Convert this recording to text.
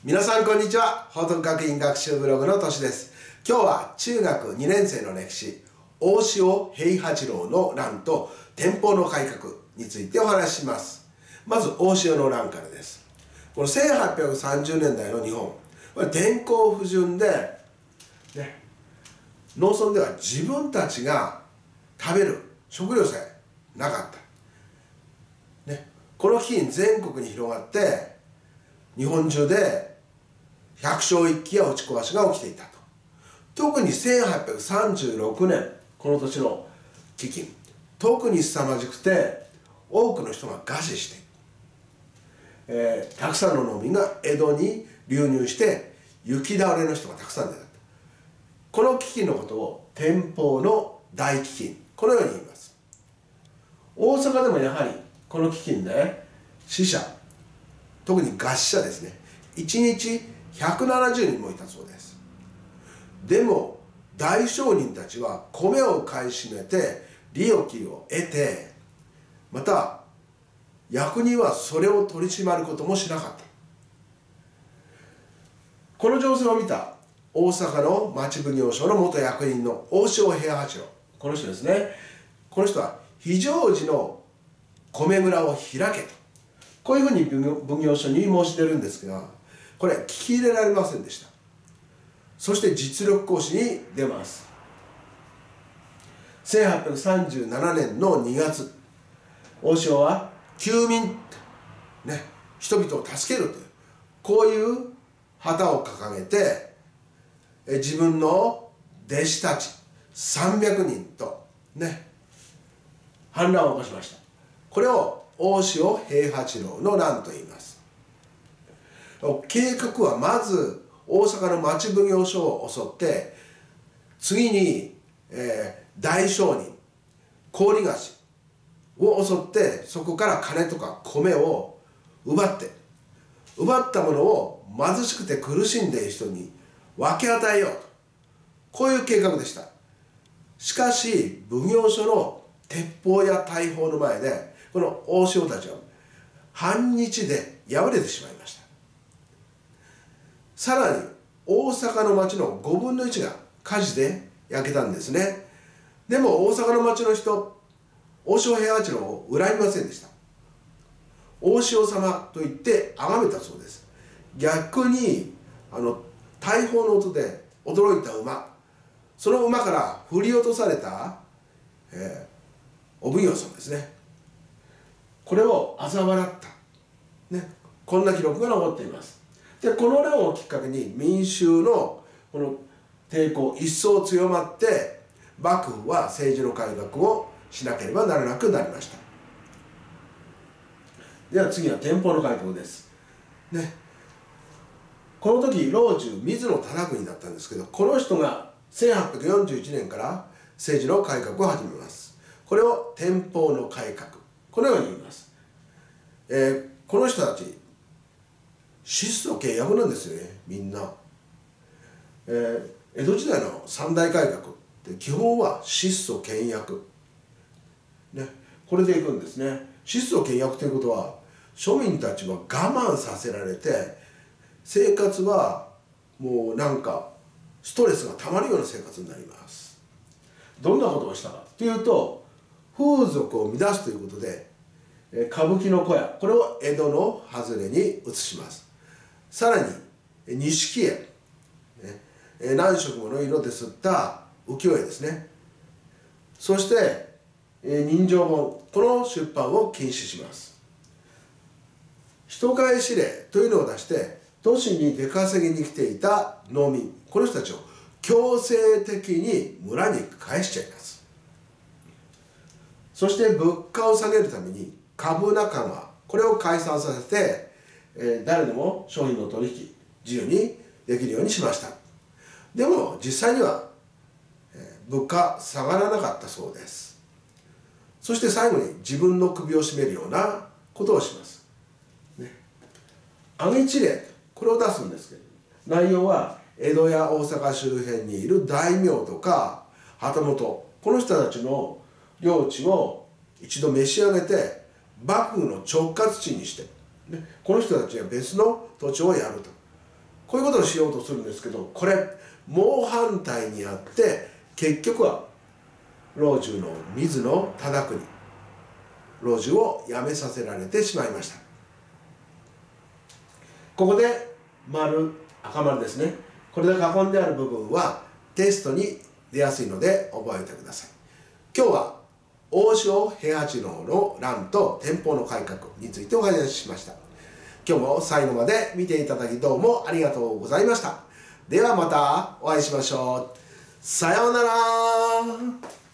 皆さんこんにちは。報徳学院学習ブログのとしです。今日は中学2年生の歴史、大塩平八郎の乱と天保の改革についてお話しします。まず大塩の乱からです。この1830年代の日本、これ天候不順で、農村では自分たちが食べる食料さえなかった。この飢饉全国に広がって、日本中で百姓一揆や打ち壊しが起きていたと。特に1836年、この年の飢饉、特に凄まじくて、多くの人が餓死して、たくさんの農民が江戸に流入して、雪倒れの人がたくさん出た。この飢饉のことを天保の大飢饉、このように言います。大阪でもやはりこの飢饉で死者、特に餓死者ですね、1日170人もいたそうです。でも大商人たちは米を買い占めて利益を得て、また役人はそれを取り締まることもしなかった。この情勢を見た大阪の町奉行所の元役人の大塩平八郎、この人ですね。この人は非常時の米蔵を開けと、こういうふうに奉行所に申し出るんですが、これ聞き入れられませんでした。そして実力行使に出ます。1837年の2月、大塩は救民、人々を助けるという、こういう旗を掲げて、自分の弟子たち300人と反乱を起こしました。これを大塩平八郎の乱と言います。計画はまず大阪の町奉行所を襲って、次に、大商人高利貸しを襲って、そこから金とか米を奪ったものを貧しくて苦しんでいる人に分け与えようと、こういう計画でした。しかし奉行所の鉄砲や大砲の前で、この大塩たちは半日で敗れてしまいました。さらに大阪の町の5分の1が火事で焼けたんですね。でも大阪の町の人、大塩平八郎を恨みませんでした。大塩様と言って崇めたそうです。逆に大砲の音で驚いた馬、その馬から振り落とされた、お奉行様ですね、これを嘲笑った、こんな記録が残っています。でこの乱をきっかけに民衆のこの抵抗一層強まって、幕府は政治の改革をしなければならなくなりました。では次は天保の改革です。この時老中水野忠国だったんですけど、この人が1841年から政治の改革を始めます。これを天保の改革、このように言います。この人たち質素倹約なんですよね、みんな。江戸時代の三大改革って基本は質素倹約、これでいくんですね。質素倹約ということは、庶民たちは我慢させられて、生活はもうなんかストレスがたまるような生活になります。どんなことをしたかというと、風俗を乱すということで、歌舞伎の小屋、これを江戸の外れに移します。さらに錦絵、何色もの色で刷った浮世絵ですね。そして人情本、この出版を禁止します。人買い指令というのを出して、都市に出稼ぎに来ていた農民、この人たちを強制的に村に返しちゃいます。そして物価を下げるために株仲間、これを解散させて、誰でも商品の取引自由にできるようにしました。でも実際には、物価下がらなかったそうです。そして最後に自分の首を絞めるようなことをします。上地令、これを出すんですけど、内容は江戸や大阪周辺にいる大名とか旗本、この人たちの領地を一度召し上げて、幕府の直轄地にして、この人たちは別の土地をやると。 こういうことをしようとするんですけど、これ猛反対にあって結局は老中の水野忠国老中を辞めさせられてしまいました。ここで丸赤丸ですね、これで囲んである部分はテストに出やすいので覚えてください。今日は大塩平八郎の乱と天保の改革についてお話ししました。今日も最後まで見ていただきどうもありがとうございました。ではまたお会いしましょう。さようなら。